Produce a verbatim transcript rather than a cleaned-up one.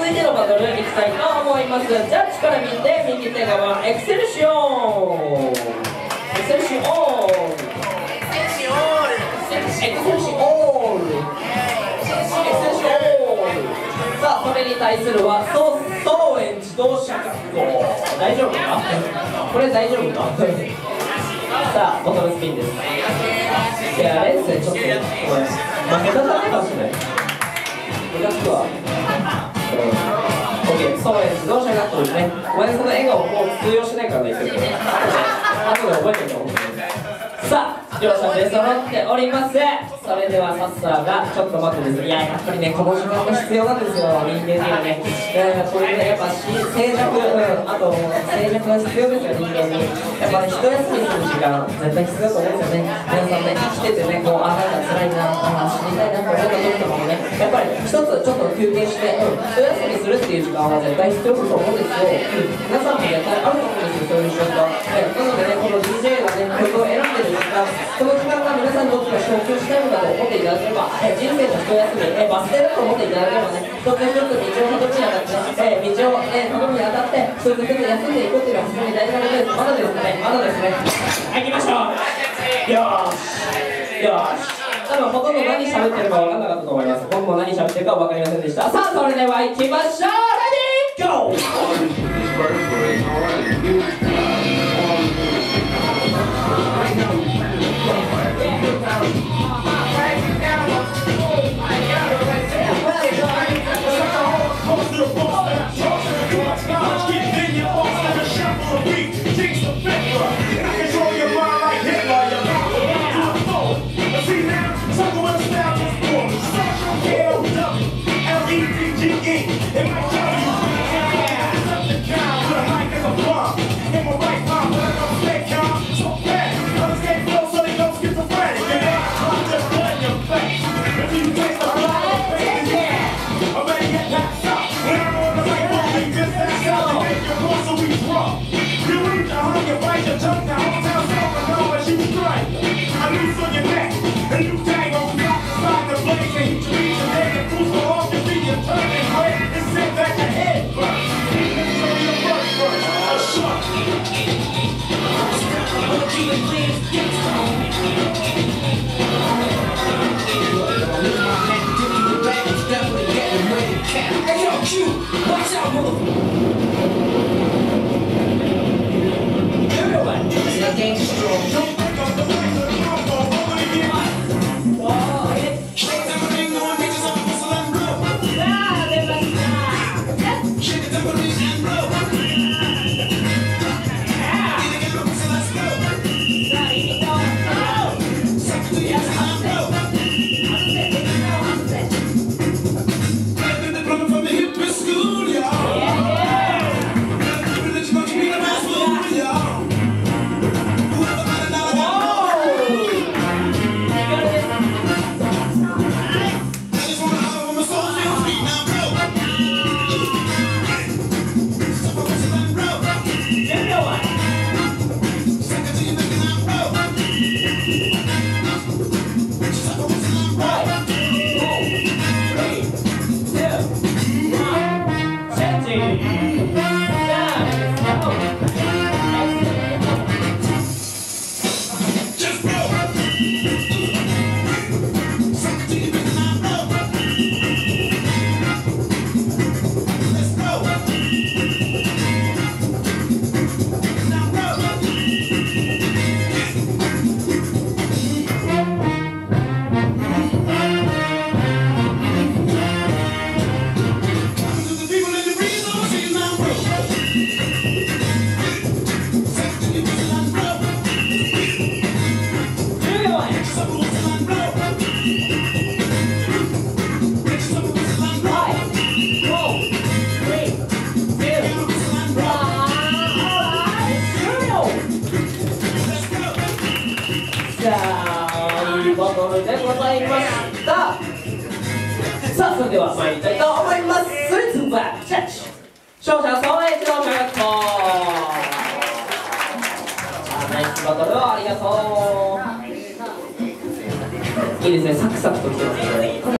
続いてのバトルいきたいと思います。ジャッジから見て右手側エクセルシオン、エクセルシオン、エクセルシオール、エクセルシオール、エクセルシオール。さあそれに対するは総園自動車学校。大丈夫かこれ、大丈夫かさあボトルスピンです。いやレッスンちょっとこれ負けただけかしらいムカつくわ。オッケー、総園自動車学校ですね。お前その笑顔もう通用しないからね、言ってるけど後で覚えておいてほんとに。さあ両者出揃っております。それではサッサーがちょっと待ってですね。いややっぱりねこの時間が必要なんですよ、人間にはね。えー、これでやっぱし静寂、うん、あと静寂が必要ですよ人間に。やっぱり一休みする時間絶対必要だと思うんですよね。皆さんね生きててねこうあなんか辛いなあ死にたいなと思った時とかもねやっぱり一つちょっと休憩して、うん、一休みするっていう時間は絶対必要だと思うんですよ、うん、皆さんも絶対あると思うんですよそういう瞬間、えー、なのでねこの ディージェー がね曲を選んでる時間、その時間が皆さんにとっては昇級したいのだと思っていただければ、えー、人生の一休み、えー、バス停だと思っていただければね一つ一つ道をたどるにあたって、ねえー、道を、えー、たどるにあたって一つ一つ休んでいくっていうのは非常に大事なことです。まだですね、まだですね。はい、行きましょう。よーしよーし。多分ほとんど何喋ってるか分かんなかったと思います。僕も何喋ってるか分かりませんでした。さあそれでは行きましょう。レディーゴー。バトルでございました。さあそれでは参りたいと思います。スリーツーバックジャッジ勝者総園自動車学校。ナイスバトルをありがとう。いいですね、サクサクときてますね。